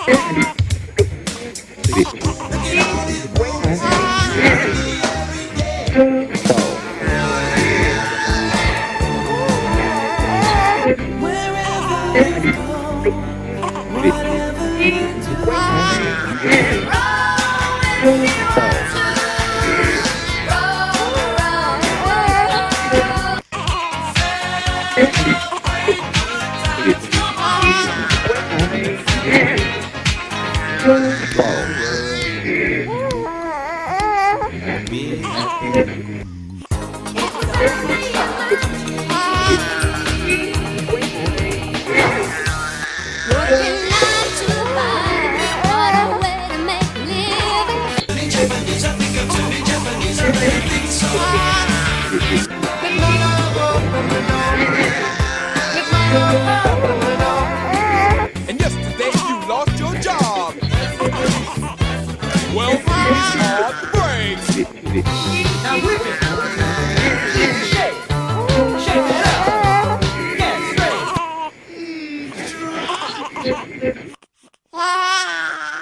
And yesterday you lost your job. Well, please hard breaks. Now whip it.